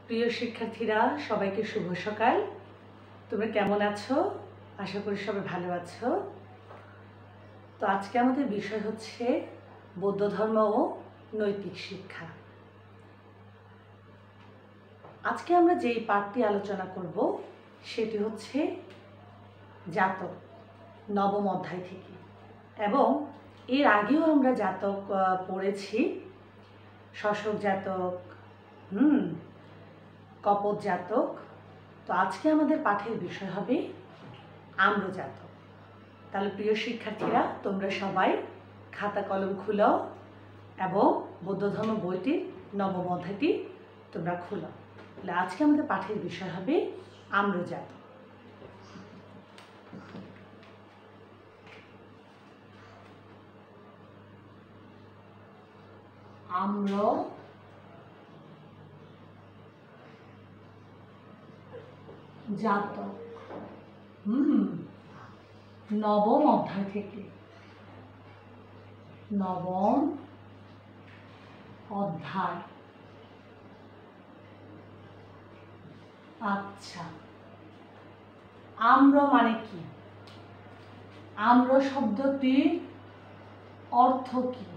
প্রিয় শিক্ষার্থীরা, সবাইকে শুভ সকাল। তোমরা কেমন আছো? আশা করি সবাই ভালো আছো। তো আজকে আমাদের বিষয় হচ্ছে বৌদ্ধ ধর্ম ও নৈতিক শিক্ষা। আজকে আমরা যেই পাঠটি আলোচনা করব সেটি হচ্ছে জাতক, নবম অধ্যায় থেকে। এবং এর আগেও আমরা জাতক পড়েছি, শশক জাতক, কপোত জাতক। তো আজকে আমাদের পাঠের বিষয় হবে আম্র জাতক। তাহলে প্রিয় শিক্ষার্থীরা, তোমরা সবাই খাতা কলম খুলো এবং বৌদ্ধ ধর্ম বইটির নবম অধ্যায়টি তোমরা খুলো। তাহলে আজকে আমাদের পাঠের বিষয় হবে আম্র জাতক। আম্র জাতক নবম অধ্যায় থেকে। নবম অধ্যায়। আচ্ছা, আম্র মানে কি? আম্র শব্দটির অর্থ কি?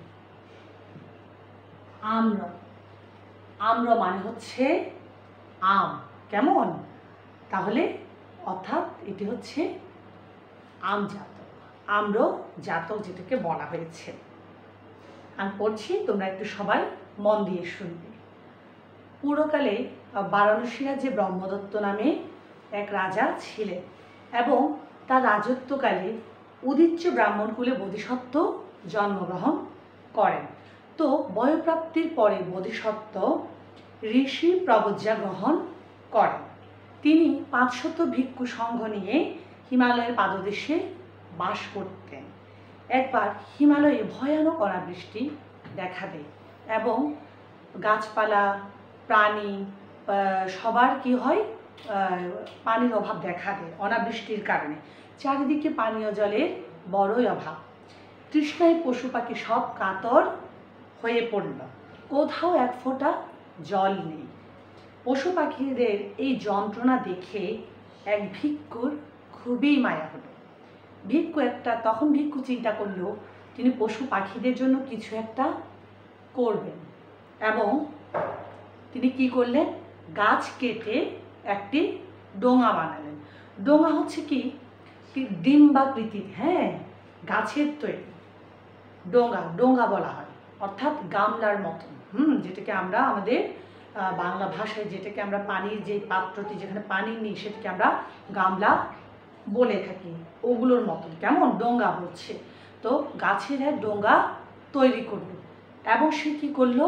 আম্র আম্র মানে হচ্ছে আম। কেমন? তাহলে অর্থাৎ এটি হচ্ছে আম জাতক, আম্র জাতক যেটাকে বলা হয়েছে। আমি পড়ছি, তোমরা একটু সবাই মন দিয়ে শুনবে। পুরকালে বারাণসী রাজ্যে ব্রহ্মদত্ত নামে এক রাজা ছিলেন এবং তার রাজত্বকালে উদীচ্য ব্রাহ্মণকুলে বোধিসত্ত্ব জন্মগ্রহণ করেন। তো বয়ঃপ্রাপ্তির পরে বোধিসত্ত্ব ঋষি প্রবজ্জা গ্রহণ করেন। তিনি 500 ভিক্ষু সংঘ নিয়ে হিমালয়ের পাদদেশে বাস করতেন। একবার হিমালয়ে ভয়ানক অনাবৃষ্টি দেখা দেয় এবং গাছপালা, প্রাণী সবার কি হয়, পানির অভাব দেখা দেয় অনাবৃষ্টির কারণে। চারিদিকে পানীয় জলের বড়ই অভাব। তৃষ্ণায় পশু পাখি সব কাতর হয়ে পড়ল। কোথাও এক ফোঁটা জল নেই। পশু পাখিদের এই যন্ত্রণা দেখে এক ভিক্ষুর খুবই মায়া হলো। তখন ভিক্ষু চিন্তা করলো তিনি পশু পাখিদের জন্য কিছু একটা করবেন এবং তিনি কি করলেন, গাছ কেটে একটি ডোঙা বানালেন। ডোঙা হচ্ছে কি ডিম্বাকৃতির, গাছের তৈরি ডোঙা বলা হয়, অর্থাৎ গামলার মতন, যেটাকে আমরা আমাদের বাংলা ভাষায় যেটাকে আমরা পানির যে পাত্রটি যেখানে পানি নিই সেটাকে আমরা গামলা বলে থাকি, ওগুলোর মতন। কেমন? ডোঙা বলছে। তো গাছের এক ডোঙা তৈরি করলো এবং সে কী করলো,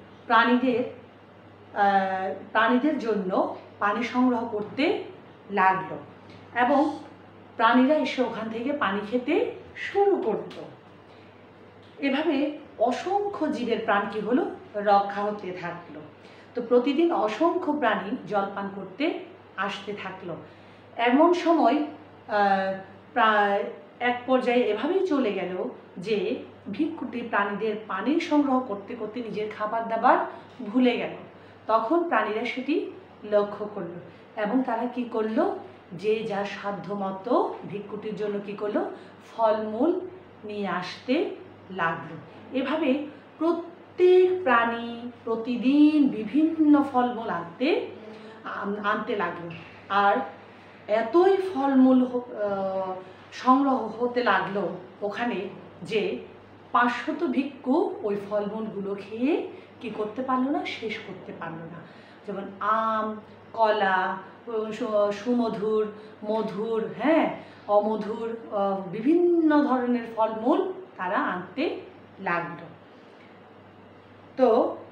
প্রাণীদের জন্য পানি সংগ্রহ করতে লাগলো এবং প্রাণীরা এসে ওখান থেকে পানি খেতে শুরু করত। এভাবে অসংখ্য জীবের প্রাণ কি হলো, রক্ষা হতে থাকলো। তো প্রতিদিন অসংখ্য প্রাণী জলপান করতে আসতে থাকলো। এমন সময় প্রায় এক পর্যায়ে এভাবেই চলে গেল যে ভিক্ষুটি প্রাণীদের পানি সংগ্রহ করতে করতে নিজের খাবার দাবার ভুলে গেল। তখন প্রাণীরা সেটি লক্ষ্য করলো এবং তারা কি করলো, যে যার সাধ্য মতো ভিক্ষুটির জন্য কি করলো, ফলমূল নিয়ে আসতে লাগলো। এভাবে প্রত্যেক প্রাণী প্রতিদিন বিভিন্ন ফলমূল আনতে লাগলো। আর এতই ফলমূল সংগ্রহ হতে লাগলো ওখানে যে 500 ভিক্ষু ওই ফলমূলগুলো খেয়ে কি করতে পারলো না, শেষ করতে পারলো না। যেমন আম, কলা, সুমধুর, মধুর, অমধুর বিভিন্ন ধরনের ফলমূল তারা আনতে লাগলো। তো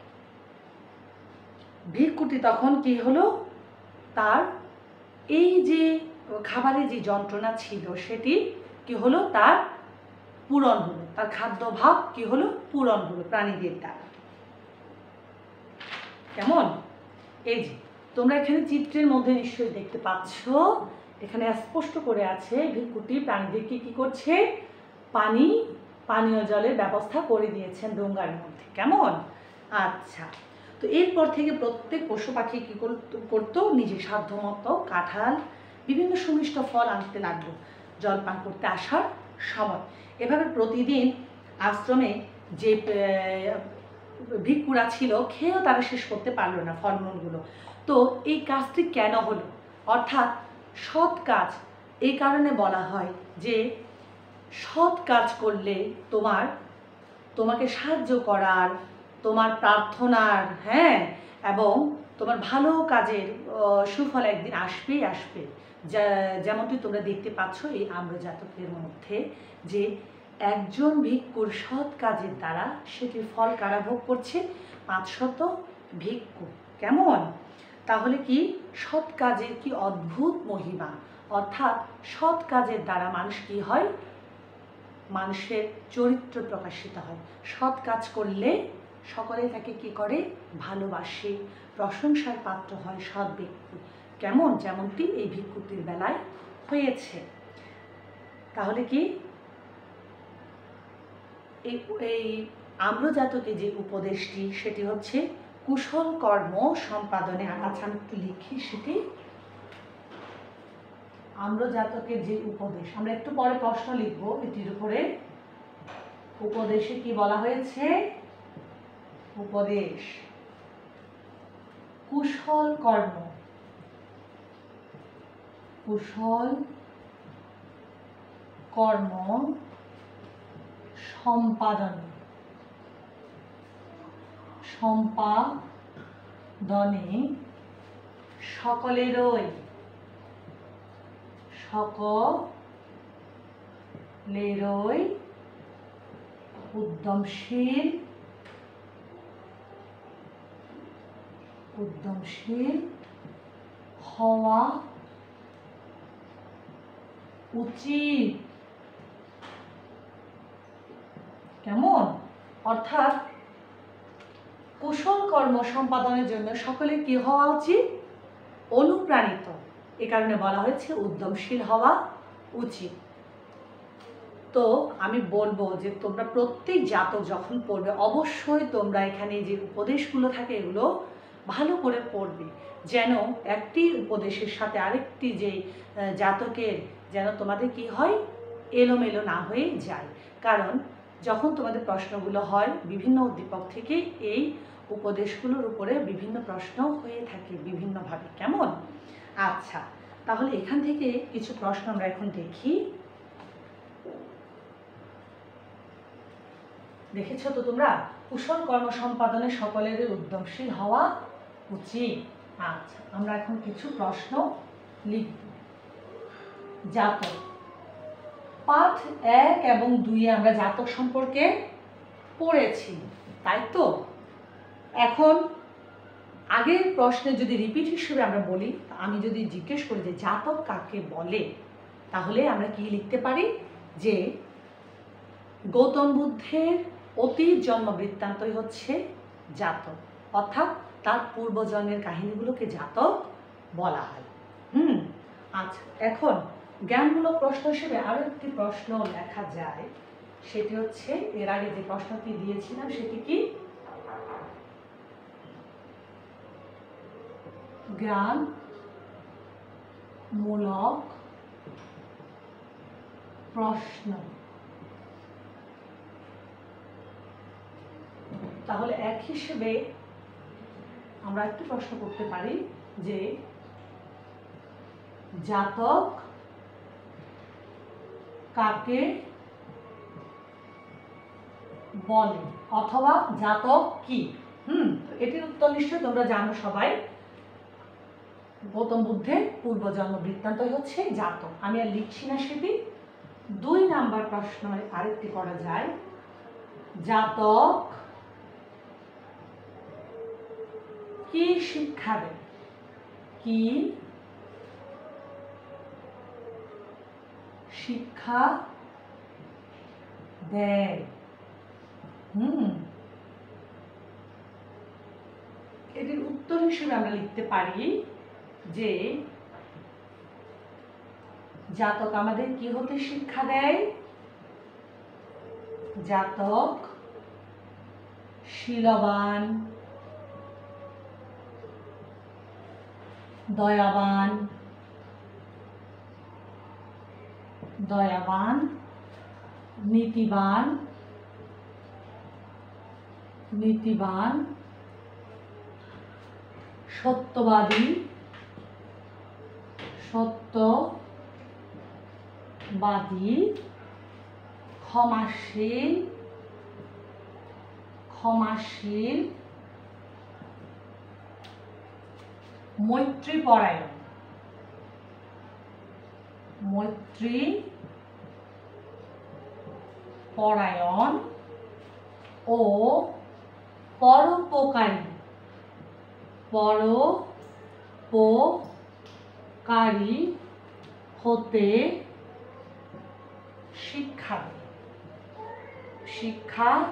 ভিক্ষুটি তখন কি হলো, তার এই যে খাবারের যে যন্ত্রণা ছিল সেটি কি হলো, তার পূরণ হলো, তার খাদ্যাভাব কি হলো, পূরণ হলো প্রাণীদের দ্বারা। কেমন? এই যে তোমরা এখানে চিত্রের মধ্যে নিশ্চয়ই দেখতে পাচ্ছ, এখানে স্পষ্ট করে আছে ভিক্ষুটি প্রাণীদেরকে কি করছে, পানীয় জলের ব্যবস্থা করে দিয়েছেন ডোঙার মধ্যে। কেমন? আচ্ছা, তো এরপর থেকে প্রত্যেক পশু পাখি কী করতো, নিজের সাধ্যমতো কাঁঠাল বিভিন্ন সুমিষ্ট ফল আনতে লাগলো জলপান করতে আসার সময়। এভাবে প্রতিদিন আশ্রমে যে ভিক্ষুরা ছিল খেয়েও তারা শেষ করতে পারলো না ফলমূলগুলো। তো এই কাজটি কেন হলো, অর্থাৎ সৎ কাজ। এই কারণে বলা হয় যে সৎ কাজ করলে তোমাকে সাহায্য করার, তোমার প্রার্থনার, হ্যাঁ, এবং তোমার ভালো কাজের সুফল একদিন আসবেই আসবে। যেমনটি তোমরা দেখতে পাচ্ছ এই আম্রজাতকের মধ্যে, যে একজন ভিক্ষুর সৎ কাজের দ্বারা সেটির ফল কারা ভোগ করছে, 500 ভিক্ষু। কেমন? তাহলে কি সৎ কাজের কি অদ্ভুত মহিমা, অর্থাৎ সৎ কাজের দ্বারা মানুষ কি হয়, মানুষের চরিত্র প্রকাশিত হয়। সৎ কাজ করলে সকলে তাকে কি করে, ভালোবাসে, প্রশংসার পাত্র হয় সৎ ব্যক্তি। কেমন? যেমনটি এই ভিক্ষুটির বেলায় হয়েছে। তাহলে কি এই আম্রজাতকে যে উপদেশটি, সেটি হচ্ছে কুশল কর্ম সম্পাদনে। আচ্ছা আমি একটু লিখি সেটি। আম্রজাতকের যে উপদেশ, আমরা একটু পরে প্রশ্ন লিখবো এটির উপরে। উপদেশে কি বলা হয়েছে? উপদেশ কুশল কর্ম, কুশল কর্ম সম্পাদনে সকলেরই উদ্যমশীল হওয়া উচিত। কেমন? অর্থাৎ কুশল কর্ম সম্পাদনের জন্য সকলে কি হওয়া উচিত? অনুপ্রাণিত। এ কারণে বলা হয়েছে উদ্যমশীল হওয়া উচিত। তো আমি বলবো যে তোমরা প্রত্যেক জাতক যখন পড়বে, অবশ্যই তোমরা এখানে যে উপদেশগুলো থাকে এগুলো ভালো করে পড়বে, যেন একটি উপদেশের সাথে আরেকটি যে জাতকের যেন তোমাদের কি হয়, এলোমেলো না হয়ে যায়। কারণ যখন তোমাদের প্রশ্নগুলো হয় বিভিন্ন উদ্দীপক থেকে এই উপদেশগুলোর উপরে বিভিন্ন প্রশ্ন হয়ে থাকে বিভিন্নভাবে। কেমন? আচ্ছা, তাহলে এখান থেকে কিছু প্রশ্ন আমরা এখন দেখি। দেখেছো তো তোমরা, কুশল কর্ম সম্পাদনে সকলের উদ্যমশীল হওয়া উচিত। আচ্ছা, আমরা এখন কিছু প্রশ্ন লিখব। জাতক, পাঠ 1 এবং 2 আমরা জাতক সম্পর্কে পড়েছি, তাই তো? এখন আগের প্রশ্নে যদি রিপিট হিসেবে আমরা বলি, আমি যদি জিজ্ঞেস করি যে জাতক কাকে বলে, তাহলে আমরা কি লিখতে পারি যে গৌতম বুদ্ধের অতীত জন্ম বৃত্তান্তই হচ্ছে জাতক, অর্থাৎ তার পূর্বজন্মের কাহিনীগুলোকে জাতক বলা হয়। আচ্ছা, এখন জ্ঞানমূলক প্রশ্ন হিসেবে আরো একটি প্রশ্ন লেখা যায়, সেটি হচ্ছে এর আগে যে প্রশ্নটি দিয়েছিলাম সেটি কি, জ্ঞানমূলক প্রশ্ন। তাহলে এক হিসেবে আমরা একটি প্রশ্ন করতে পারি যে জাতক কাকে বলে, অথবা জাতক কি? এটির উত্তর নিশ্চয়ই তোমরা জানো সবাই, গৌতম বুদ্ধের পূর্বজন্ম বৃত্তান্তই হচ্ছে জাতক। আমি আর লিখছি না সেটি। 2 নাম্বার প্রশ্ন আরেকটি করা যায়, জাতক কি শিক্ষা দেয়? কি শিক্ষা দেয়? এটির উত্তর হিসেবে আমরা লিখতে পারি যে জাতক আমাদের কি হতে শিক্ষা দেয়? জাতক শীলবান, দয়াবান, দয়াবান, নীতিবান, নীতিবান, সত্যবাদী, সত্যবাদী, ক্ষমাশীল, ক্ষমাশীল, মৈত্রীপরায়ণ, মৈত্রীপরায়ণ ও পরোপকারী, পরোপকারী হতে শিক্ষা দেয়, শিক্ষা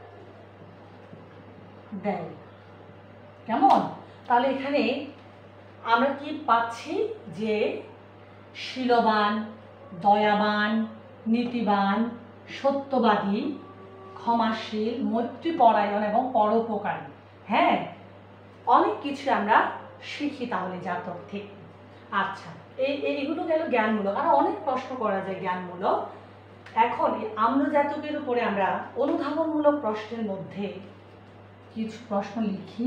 দেয়। কেমন? তাহলে এখানে আমরা কি পাচ্ছি যে শীলবান, দয়াবান, নীতিবান, সত্যবাদী, ক্ষমাশীল, মৈত্রীপরায়ণ এবং পরোপকারী। হ্যাঁ, অনেক কিছু আমরা শিখি তাহলে জাতক থেকে। আচ্ছা, এইগুলো গেল জ্ঞানমূলক। আর অনেক প্রশ্ন করা যায় জ্ঞানমূলক। এখন আম্র জাতকের উপরে আমরা অনুধাবনমূলক প্রশ্নের মধ্যে কিছু প্রশ্ন লিখি।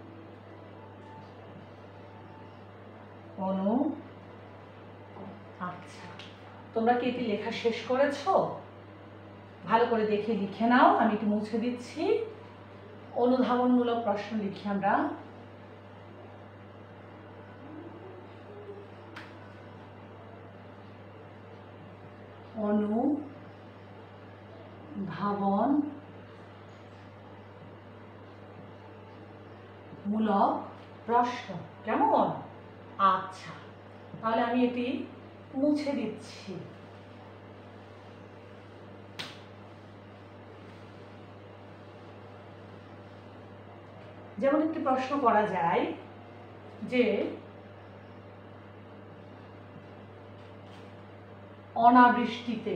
আচ্ছা, তোমরা কি এটি লেখা শেষ করেছো? ভালো করে দেখে লিখে নাও। আমি একটু মুছে দিচ্ছি। অনুধাবনমূলক প্রশ্ন লিখি আমরা। অনুধাবন মূলক প্রশ্ন। কেমন? আচ্ছা, তাহলে আমি এটি মুছে দিচ্ছি। যেমন একটি প্রশ্ন করা যায় যে অনাবৃষ্টিতে,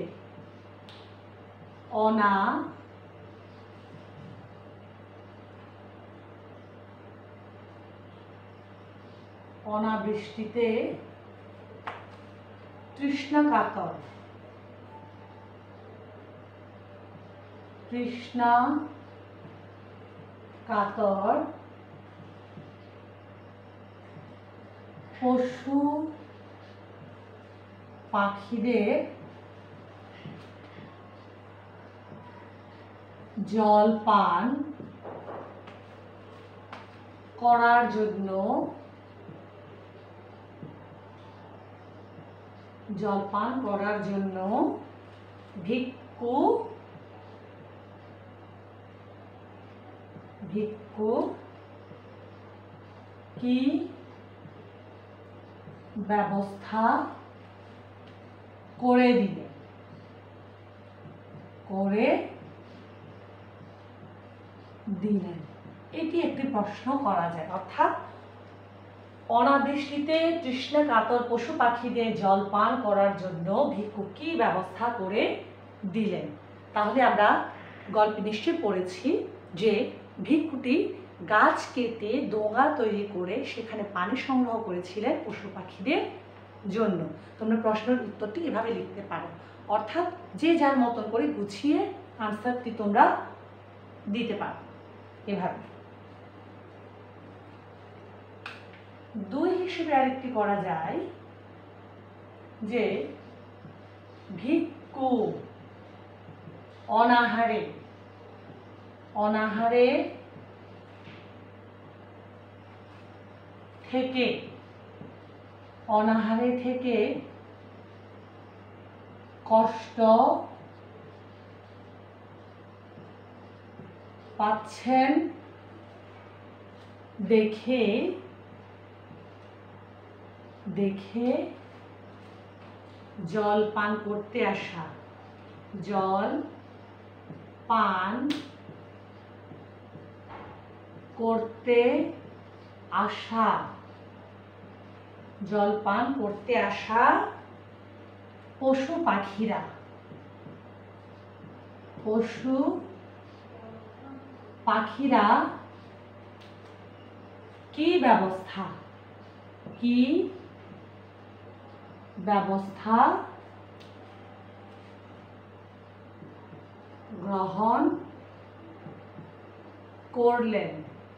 অনাবৃষ্টিতে তৃষ্ণাকাতর, তৃষ্ণাকাতর পশু পাখিদের জল পান করার জন্য ভিক্ষু কি ব্যবস্থা করে দিলেন। এটি একটি প্রশ্ন করা যায়। অর্থাৎ অনাবৃষ্টিতে তৃষ্ণাকাতর পশু পাখিদের জল পান করার জন্য ভিক্ষু কি ব্যবস্থা করে দিলেন। তাহলে আমরা গল্পে নিশ্চয়ই পড়েছি যে ভিক্ষুটি গাছ কেটে ডোঙা তৈরি করে সেখানে পানি সংগ্রহ করেছিলেন পশু পাখিদের জন্য। তোমরা প্রশ্নের উত্তরটি এভাবে লিখতে পারো। অর্থাৎ যে যার মতন করে গুছিয়ে আনসারটি তোমরা দিতে পারো এভাবে। 2 হিসেবে আরেকটি করা যায় যে ভিক্ষু অনাহারে থেকে কষ্ট পাচ্ছেন দেখে জল পান করতে আসা, জল পান করতে আসা পশু পাখিরা কি ব্যবস্থা কি ব্যবস্থা গ্রহণ করলেন?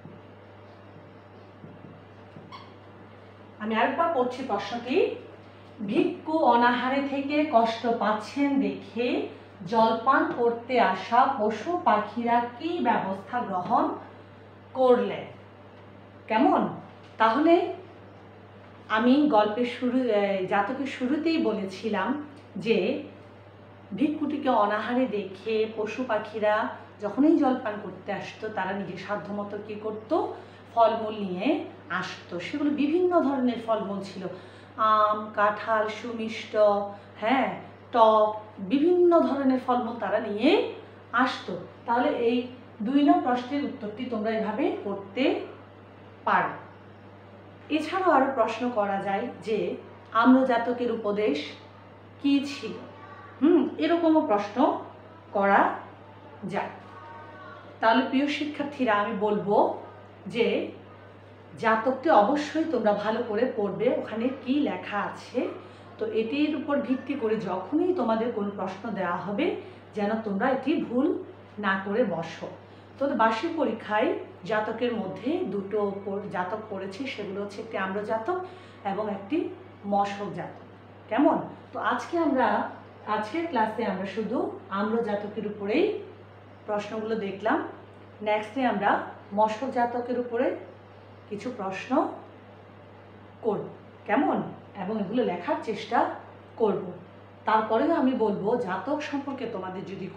আমি আরেকবার পড়ছি প্রশ্নটি। ভিক্ষু অনাহারে থেকে কষ্ট পাচ্ছেন দেখে জলপান করতে আসা পশু পাখিরা কি ব্যবস্থা গ্রহণ করলেন? কেমন? তাহলে আমি গল্পের জাতকের শুরুতেই বলেছিলাম যে ভিক্ষুটিকে অনাহারে দেখে পশু পাখিরা যখনই জলপান করতে আসতো তারা নিজের সাধ্যমতো কী করতো, ফলমূল নিয়ে আসতো। সেগুলো বিভিন্ন ধরনের ফলমূল ছিল, আম, কাঁঠাল, সুমিষ্ট, হ্যাঁ, টক, বিভিন্ন ধরনের ফলমূল তারা নিয়ে আসতো। তাহলে এই 2 নং প্রশ্নের উত্তরটি তোমরা এভাবে করতে পারো। এছাড়াও আরো প্রশ্ন করা যায় যে আম্র জাতকের উপদেশ কি ছিল? এরকমও প্রশ্ন করা যায়। তাহলে প্রিয় শিক্ষার্থীরা, আমি বলবো যে জাতকটি অবশ্যই তোমরা ভালো করে পড়বে, ওখানে কি লেখা আছে। তো এটির উপর ভিত্তি করে যখনই তোমাদের কোনো প্রশ্ন দেওয়া হবে যেন তোমরা এটি ভুল না করে বসো। তো বার্ষিক পরীক্ষায় জাতকের মধ্যে 2টো জাতক পড়েছি, সেগুলো হচ্ছে একটি আম্র জাতক এবং একটি মশক জাতক। কেমন? তো আজকের ক্লাসে আমরা শুধু আম্র জাতকের উপরেই প্রশ্নগুলো দেখলাম। নেক্সটে আমরা মশক জাতকের উপরে কিছু প্রশ্ন করব, কেমন, এবং এগুলো লেখার চেষ্টা করব। তারপরেও আমি বলবো জাতক সম্পর্কে তোমাদের যদি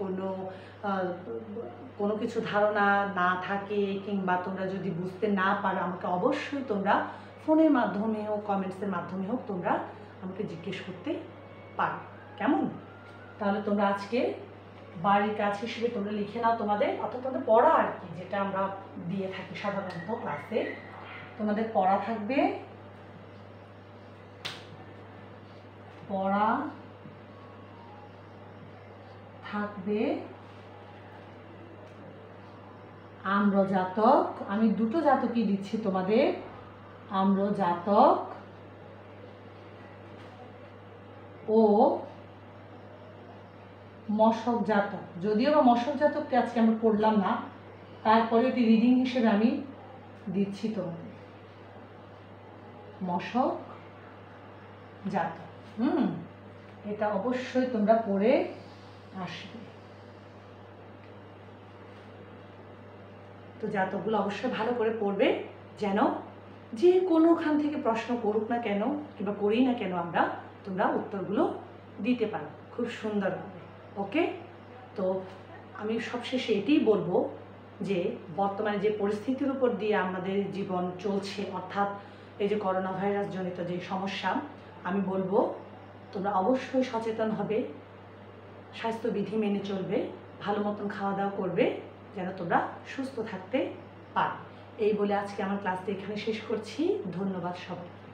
কোনো কিছু ধারণা না থাকে কিংবা তোমরা যদি বুঝতে না পারো আমাকে অবশ্যই তোমরা ফোনের মাধ্যমে হোক, কমেন্টসের মাধ্যমে হোক, তোমরা আমাকে জিজ্ঞেস করতে পারো। কেমন? তাহলে তোমরা আজকে বাড়ির কাজ হিসেবে তোমরা লিখে নাও তোমাদের, অর্থাৎ তোমাদের পড়া আর কি, যেটা আমরা দিয়ে থাকি সাধারণত ক্লাসে। তোমাদের পড়া থাকবে, আম্র জাতক। আমি 2টো জাতকই দিচ্ছি তোমাদের, আম্র জাতক ও মশক জাতক। যদিও বা মশক জাতককে আজকে আমরা পড়লাম না, তারপরে এটি রিডিং হিসেবে আমি দিচ্ছি তোমাদের, মশক জাতক। এটা অবশ্যই তোমরা পড়ে আসবে। তো জাতকগুলো অবশ্যই ভালো করে পড়বে, যেন যে কোনোখান থেকে প্রশ্ন করুক না কেন কিংবা করি না কেন তোমরা উত্তরগুলো দিতে পারো খুব সুন্দরভাবে। ওকে? তো আমি সবশেষে এটাই বলবো যে বর্তমানে যে পরিস্থিতির উপর দিয়ে আমাদের জীবন চলছে, অর্থাৎ এই যে করোনা ভাইরাস জনিত যে সমস্যা, আমি বলবো তোমরা অবশ্যই সচেতন হবে, স্বাস্থ্যবিধি মেনে চলবে, ভালো মতন খাওয়া দাওয়া করবে যেন তোমরা সুস্থ থাকতে পারো। এই বলে আজকে আমার ক্লাসটা এখানে শেষ করছি। ধন্যবাদ সবাই।